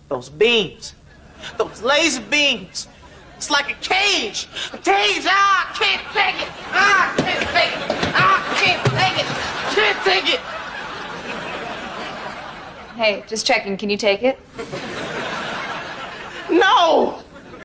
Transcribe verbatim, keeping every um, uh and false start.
Those beams. Those laser beams. It's like a cage. A cage. Ah, I can't take it. Ah, I can't take it. Ah, I can't take it. Can't take it. Hey, just checking. Can you take it? No!